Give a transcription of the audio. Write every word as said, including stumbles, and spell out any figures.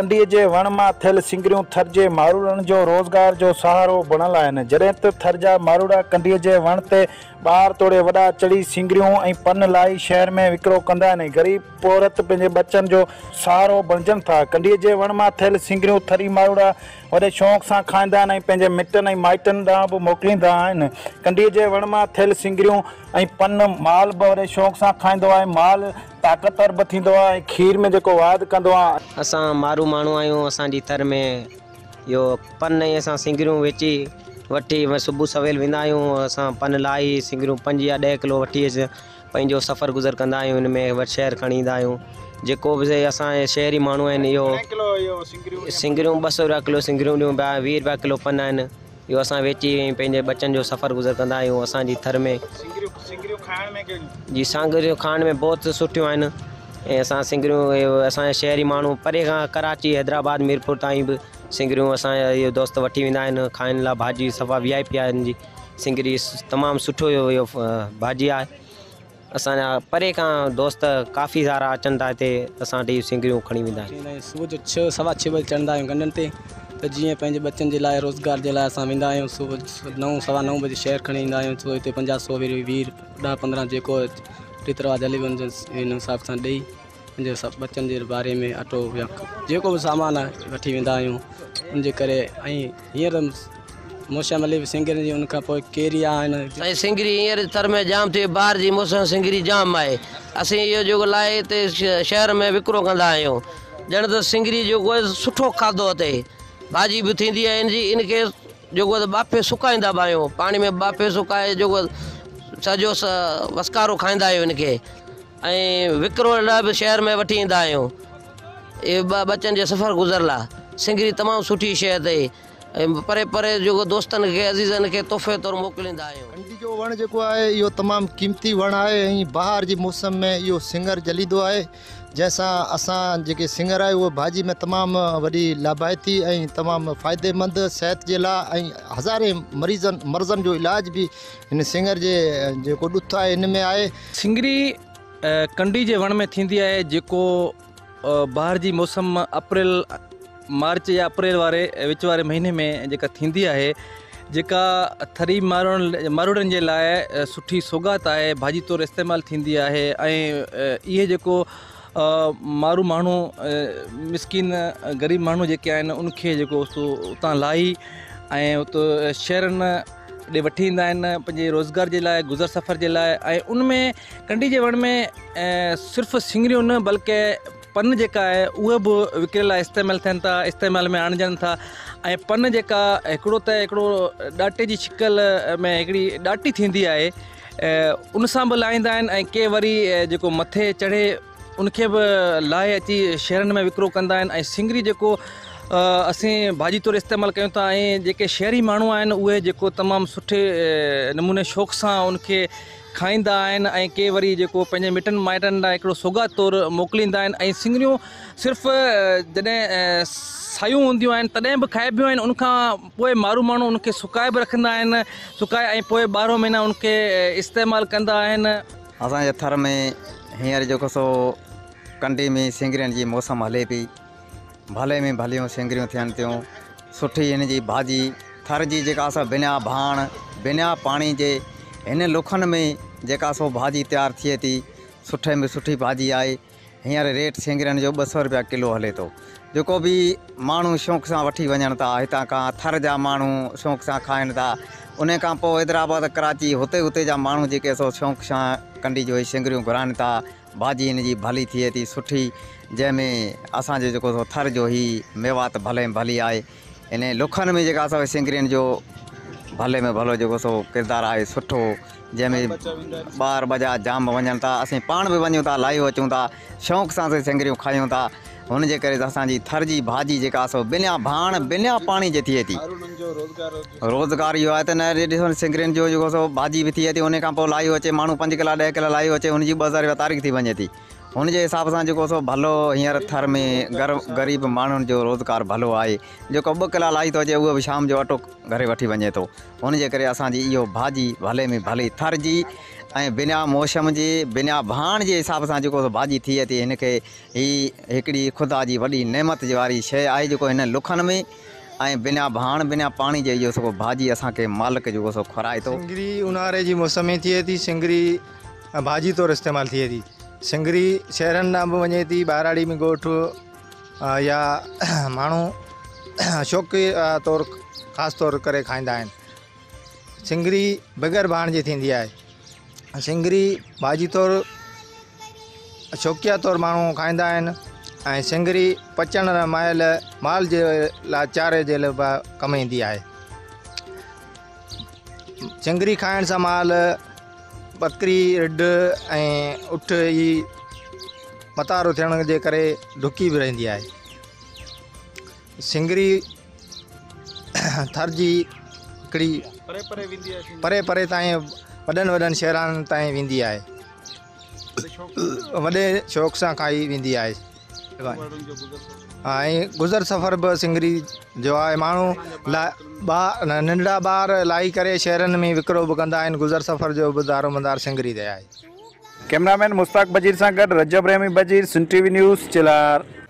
कंडीअ जे वण मां थियल सिंगरियूं थर जे मारूड़नि जो रोज़गार जो सहारो बणियल आहिनि। जॾहिं त थर जा मारूड़ा कंडीअ जे वण ते ॿार तोड़े वॾा चढ़ी सिंगरियूं ऐं पन लाइ शहर में विकिरो कंदा आहिनि। ग़रीब औरत पंहिंजे बचनि जो सहारो बणिजनि था। कंडीअ जे वण मां थियल सिंगरियूं थरी मारूड़ा वॾे शौक़ सां खाईंदा आहिनि ऐं पंहिंजे मिटनि ऐं माइटनि ॾांहुं बि मोकिलींदा आहिनि। कंडीअ जे वण मां थियल सिंगरियूं ऐं पन माल बि वॾे शौक़ सां खाईंदो आहे। माल ताक़तवर बि थींदो आहे ऐं खीर में जेको वाध कंदो आहे। असां मारू माण्हू आहियूं। असांजी थर में इहो पन ऐं असां सिंगरियूं वेची वठी सुबुह सवेल वेंदा आहियूं। असां पन लाही सिंगरियूं पंज या ॾह किलो वठी अच पंहिंजो सफ़र गुज़र कंदा आहियूं। हिन में वटि शहर खणी ईंदा आहियूं। जेको बि असांजे शहरी माण्हू आहिनि इहो सिंगरियूं ॿ सौ रुपया किलो सिंगरियूं ॾियूं पिया, वीह रुपया किलो पन आहिनि। इहो असां वेची पंहिंजे बचनि जो सफ़र गुज़र कंदा आहियूं। असांजी थर में जी सिंगरियूं खाइण में बहुत सुठियूं आहिनि ऐं असां सिंगरियूं असांजा शहरी माण्हू परे खां कराची हैदराबाद मीरपुर ताईं बि सिंगरियूं असांजा इहो दोस्त वठी वेंदा आहिनि खाइण लाइ। भाॼी सफ़ा वी आई पी आहे हिन जी। सिंगरी तमामु सुठो इहो भाॼी आहे। असांजा परे खां दोस्त काफ़ी सारा अचनि था हिते असां वटि सिंगरियूं खणी वेंदा आहिनि। सुबुह जो छह सवा छह बजे चढ़ंदा आहियूं गंडनि ते त जीअं पंहिंजे बचनि जे लाइ रोज़गार जे लाइ असां वेंदा आहियूं। सुबुह नव सवा नव बजे शहर खणी ईंदा आहियूं। सुबुह हिते पंजाह सौ वीह ॾह पंद्रहं जेको रीति रिवाज हली वञे हिन हिसाब सां ॾेई पंहिंजे सभु बचनि जे बारे में अटो या जेको बि सामान आहे वठी वेंदा आहियूं। उनजे करे ऐं हींअर मौसम हले सिंगरियुनि जी उनखां पोइ केरिया आहिनि। ऐं सिंगरी हींअर थर में जाम थी ॿाहिरि जी मौसम सिंगरी जाम आहे। असीं इहो जेको लाइ हिते शहर में विकिरो कंदा आहियूं। ॼण त सिंगरी जेको आहे सुठो खाधो हिते भाॼी बि थींदी आहे। इन जी इनखे जेको ॿाफे सुकाईंदा बि आहियूं। पाणी में ॿाफे सुकाए जेको सॼो वसकारो खाईंदा आहियूं इनखे ऐं विकिरो लाइ बि शहर में वठी ईंदा आहियूं। इहे ॿ बचनि जे सफ़र गुज़रियल आहे। सिंगरी तमामु सुठी शइ अथई ऐं परे परे जेको दोस्तनि खे अज़ीज़नि खे तोहफ़े तौरु मोकिलींदा आहियूं। कंडी जो वण जेको आहे इहो तमामु क़ीमती वण आहे ऐं बहार जी मौसम में इहो सिंगर जलींदो आहे जंहिंसां असां जेके सिंगर आहे उहो भाॼी में तमामु वॾी लाभाइती ऐं तमामु फ़ाइदेमंद सिहत जे लाइ ऐं हज़ारे मरीज़नि मर्ज़नि जो इलाज बि हिन सिंगर जे जेको ॾुथ आहे हिन में आहे। सिंगरी कंडी जे वण में थींदी आहे जेको बहार जी मौसम अप्रैल मार्च या अप्रैल वारे विच वारे महीने में जेका थींदी आहे जेका थरी मारूड़नि मारूड़नि जे लाइ सुठी सौगात आहे। भाॼी तौरु इस्तेमालु थींदी आहे ऐं इहे जेको मारू माण्हू मिसकिन ग़रीब माण्हू जेके आहिनि उनखे जेको उतां लाही ऐं उतो शहरनि ॾे वठी ईंदा आहिनि पंहिंजे रोज़गार जे लाइ गुज़र सफ़र जे लाइ। ऐं उनमें कंडी जे वण में सिर्फ़ु सिंगरियूं न बल्कि पन जेका आहे उहे बि विकिरे लाइ इस्तेमालु थियनि था इस्तेमाल में आणिजनि था। ऐं पन जेका हिकिड़ो त हिकिड़ो ॾाटे जी शिकल में हिकिड़ी ॾाटी थींदी आहे उन सां बि लाहींदा आहिनि ऐं के वरी जेको मथे चढ़े उनखे बि लाहे अची शहरनि में विकिरो कंदा आहिनि। ऐं सिंगरी जेको असीं भाॼी तौरु इस्तेमालु कयूं था ऐं जेके शहरी माण्हू आहिनि उहे जेको तमामु सुठे नमूने शौक़ सां उनखे खाईंदा आहिनि ऐं के वरी जेको पंहिंजे मिटनि माइटनि लाइ हिकिड़ो सौगात तौरु मोकिलींदा आहिनि। ऐं सिंगरियूं सिर्फ़ु जॾहिं सायूं हूंदियूं आहिनि तॾहिं बि खाइबियूं आहिनि। उनखां पोइ मारू माण्हू उनखे सुकाए बि रखंदा आहिनि सुकाए ऐं पोइ ॿारहों महीना उनखे इस्तेमालु कंदा आहिनि। असांजे थर में हींअर जेको सो कंडी में सिंगरियुनि जी मौसम हले पई भले में भलियूं सिंगरियूं थियनि थियूं सुठी हिन जी भाॼी थर जी जेका असां बिना भाण बिना पाणी जे हिन लुखनि में जेका सो भाॼी तयारु थिए थी सुठे में सुठी भाॼी आहे। हींअर रेट सिंगरियुनि जो ॿ सौ रुपया किलो हले थो। जेको बि माण्हू शौक़ सां वठी वञनि था हितां खां थर जा माण्हू शौक़ सां खाइनि था। उन खां पोइ हैदराबाद कराची हुते हुते जा माण्हू जेके सो शौक़ सां कंडी जो सिंगरियूं घुराइनि था। भाॼी हिन जी भली थिए थी सुठी जंहिंमें असांजो जेको सो थर जो ई मेवात भले में भली आहे। इन लुखनि में जेका असां सिंगरियुनि जो भले में भलो जेको सो किरदारु आहे सुठो जंहिंमें ॿार बजा जाम वञनि था। असीं पाण बि वञूं था लाहियो अचूं था शौक़ सां असीं सिंगरियूं खायूं था। हुनजे करे असांजी थर जी भाॼी जेका सो बिना भाण बिना पाणी जे थिए थी। रोज़गार इहो आहे त न ॾिसो सिंगरियुनि जो जेको सो भाॼी बि थिए थी उन खां पोइ लाहियो अचे माण्हू पंज किला ॾह किला लाहियो अचे हुनजी ॿ हज़ार रुपया तारीख़ थी वञे थी। हुन जे हिसाब सां जेको सो भलो हींअर थर में गर ग़रीब माण्हुनि जो रोज़गार भलो आहे। जेको ॿ किला लाई थो अचे उहो बि शाम जो अटो घरे वठी वञे थो। हुन जे करे असांजी इहो भाॼी भले में भली थर जी ऐं बिना मौसम जे बिना भाण जे हिसाब सां जेको भाॼी थिए थी, हिनखे ही हिकिड़ी ख़ुदा जी वॾी नेमत वारी शइ आहे जेको हिन लुखनि में ऐं बिना भाण बिना पाणी जे इहो सभु भाॼी असांखे मालिक जेको सो खाराए थो। सिंगरी ऊन्हारे जी मौसम में थिए थी, सिंगरी भाॼी तौरु इस्तेमालु थिए थी। सिंगरी शहरनि ॾांहुं बि वञे थी, ॿाहिराड़ी में ॻोठ या माण्हू शौक़ी तौरु ख़ासि तौरु करे खाईंदा आहिनि। सिंगरी बग़ैर भाण जे थींदी आहे। सिंगरी भाॼी तौरु शौक़िया तौरु माण्हू खाईंदा आहिनि ऐं सिंगरी पचण महिल माल जे लाइ चारे जे लाइ कमु ईंदी आहे। सिंगरी खाइण सां माल बकरी रिढ ऐं उठ ई मतारो थियण जे करे डुकी बि रहंदी आहे। सिंगरी थर जी हिकिड़ी परे परे वेंदी आहे, परे परे ताईं वॾनि वॾनि शहरनि ताईं वेंदी आहे, वॾे शौक़ सां खाई वेंदी आहे। ऐं गुज़र सफ़र बि सिंगरी जो आहे। माण्हू ला ॿा नंढड़ा ॿार लाई करे शहरनि में विकिरो बि कंदा आहिनि। गुज़र सफ़र जो बि दारोमदार सिंगरी ते आहे। कैमरामैन मुश्ताक बजीर सां गॾु रजब रहमी बजीर, सिंध टीवी न्यूज़ चिलार।